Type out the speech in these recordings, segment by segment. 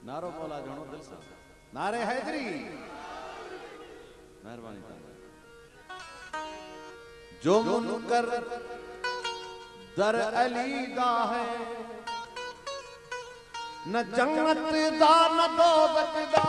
नारो मौला जणो दिल से नारे हैदरी मेहरबानी जो मुनकर दर अली दा है न जन्नत दा न दोज़ख दा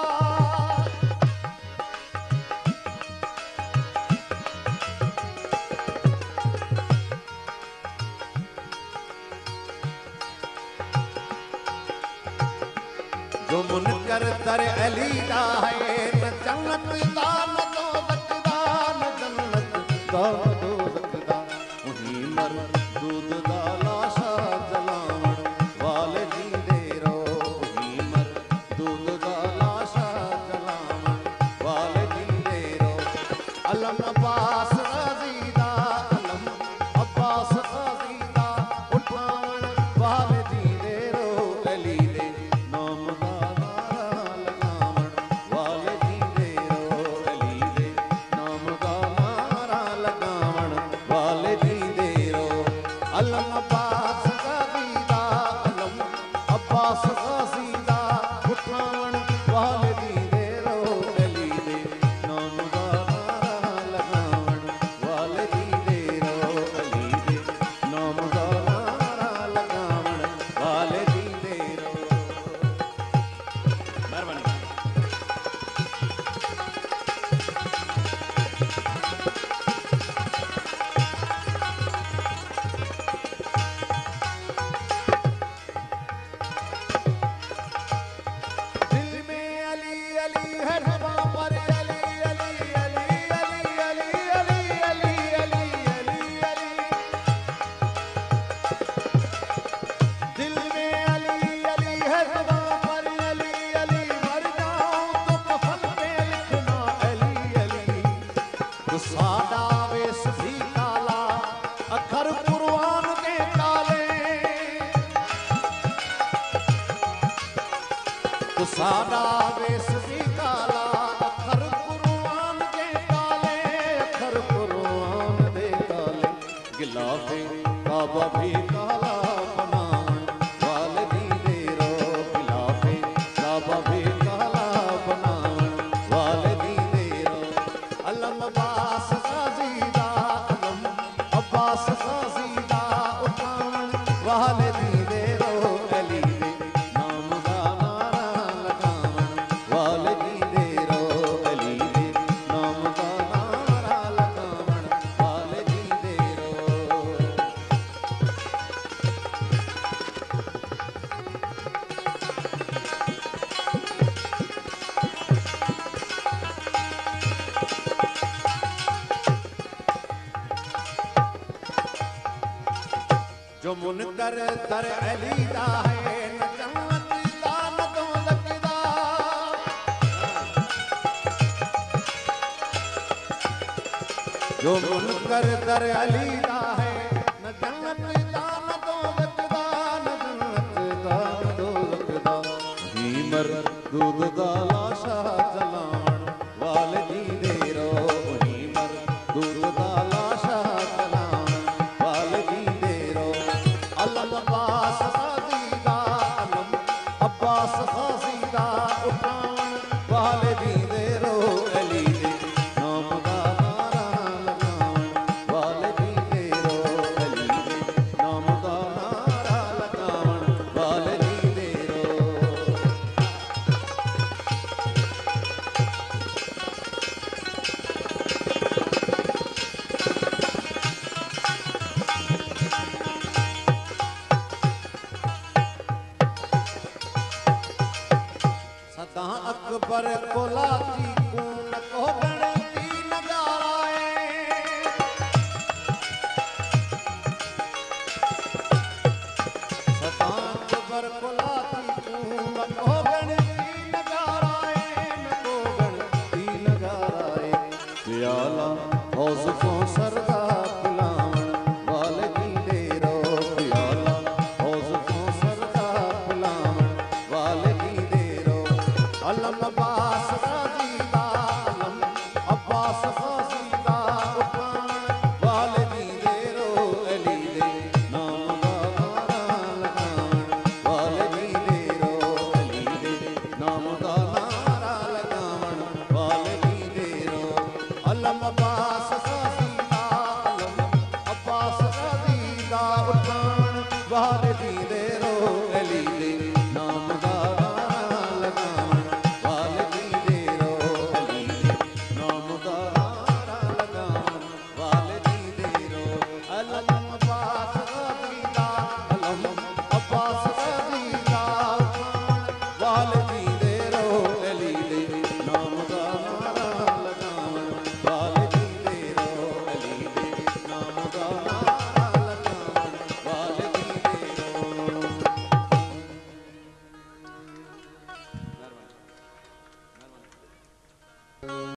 जो मुनकर दर अली दा है न जन्नत दा न दोज़ख दा न जन्नत दा न दोज़ख दा वही मर दूध दा लाशा जलावण वाले जींदे रो वही मर दूध दा लाशा जलावण वाले जींदे रो अलम अब्बास रज़ीदा अलम अब्बास रज़ीदा उठावण वाले जींदे रो अली दे नाम सादा वेस भी काला अखर कुरान के काले अखर कुरान दे काले गिलाफे काबा भी काला बनावन वाले दीदे रो गिलाफे काबा भी काला बनावन वाले दीदे रो अलम अब्बास ग़ाज़ीदा अलम अब्बास ग़ाज़ीदा उठावन वाले दीदे रो अली दे नाम दा जो मुनकर दर अली दा है न जन्नत दा न दोज़ख दा जो मुनकर दर अली दा है न जन्नत दा न दोज़ख दा न जन्नत दा न दोज़ख दा ही मर दूध दा लाशा जलावण वाले दीदे रो ही मर दूध दा लाशा जलावण वाले दीदे रो अलम अब्बास ग़ाज़ीदा अलम अब्बास ग़ाज़ीदा उठावण वाले दीदे रो अली दे नाम दा नारा लगावण वाले दीदे रो अली दे नाम दा नारा लगावण वाले दीदे रो अकबर कोलाची